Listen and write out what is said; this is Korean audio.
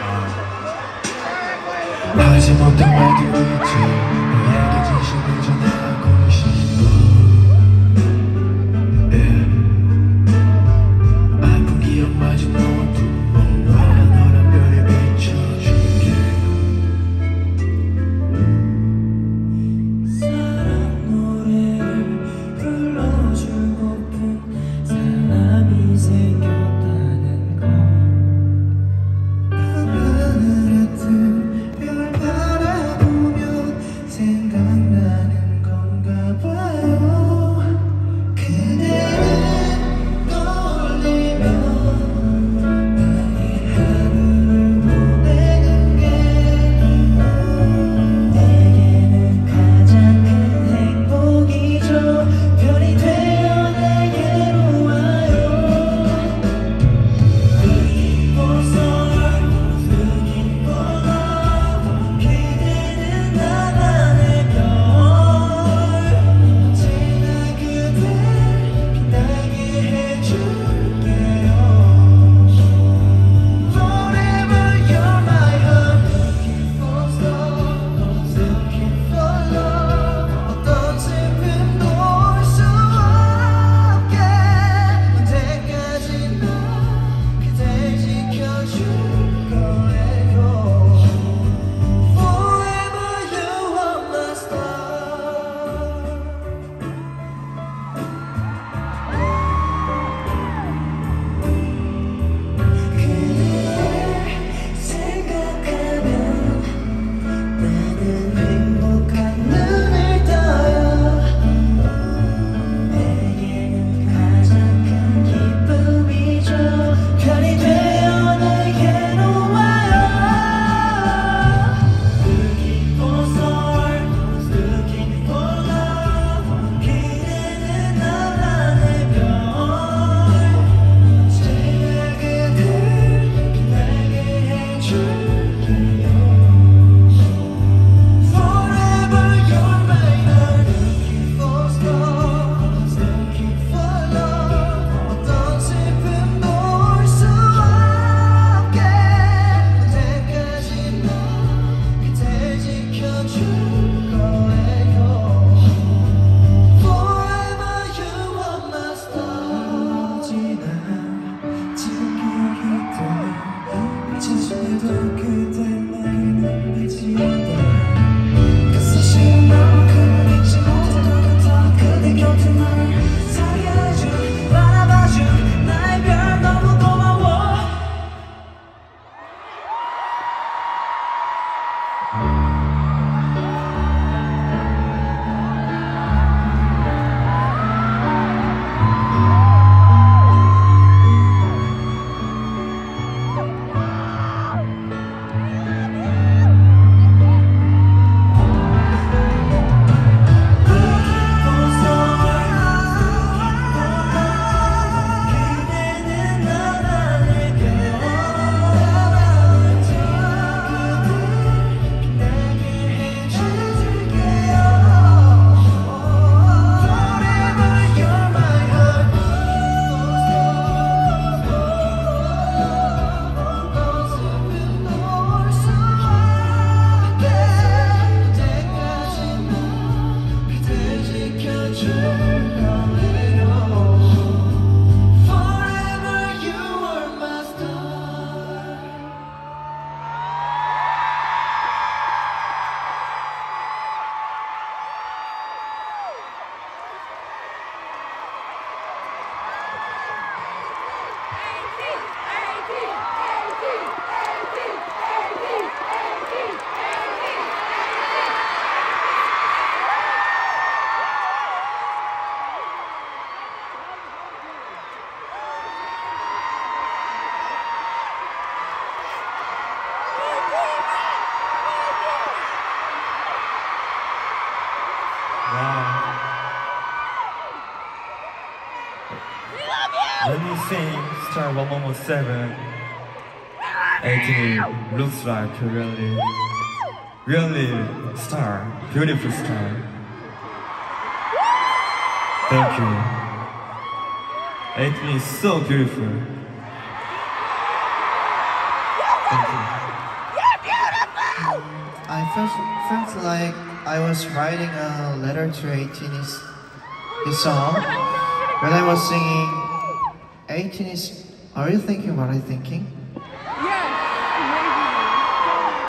하지 못한 말들이 있지. 너에게 진심을 전하고 싶어. yeah. 아픈 기억마저 모두 모아 너란 별에 비춰줄게. 사랑 노래를 불러주고픈 사람이 생겼다는 거. 하늘에 뜬 별 바라보면 생각나는 건가 봐요. 그대를 떠올리면 나의 하루를 보내는 게 내게는 가장 큰 행복이죠. 별이 되어 내게로 와요. Looking for stars, looking for love. 그대는 나만의 별. 언제나 그댈 빛나게 해줄게요. Forever you're my heart. Looking for stars, looking for love. 어떤 슬픔도 올 수 없게 언제까지나 그댈 지켜줄 거예요. Forever you are my star. 그대를 생각하면 나는 행복한 눈을 떠요. 내게는 가장 큰 기쁨이죠. 별이 되어 내게로 와요. Looking for stars, looking for love. 그대는 나만의 별. 언제나 그댈 빛나게 해줄게요. Forever you're my heart. Looking for stars, looking for love. 어떤 슬픔도 올 수 없게 언제까지나 그댈 지켜줄 거예요. Forever you are my star. 지난 지금 기억이 돼. 잊혀지려도 그대만을 눈빛이 그 사실은 너만큼은 잊지 못했던 것. 그대 곁에 나를 살게 해준 바라봐준 나의 별 너무 고마워. 그대는 나만의 별. 빛나게 해줄게요. Forever you're my heart. 어떤 슬픔도 올 수 없게 언제까지나 그댈 지켜줄 거예요. Forever you are my star. When you sing Star 117, Ateez looks like a really star, beautiful star. Thank you. Ateez is so beautiful. Thank you. Felt like I was writing a letter to Ateez. This song. When I was singing, Ateez, are you thinking what I'm thinking?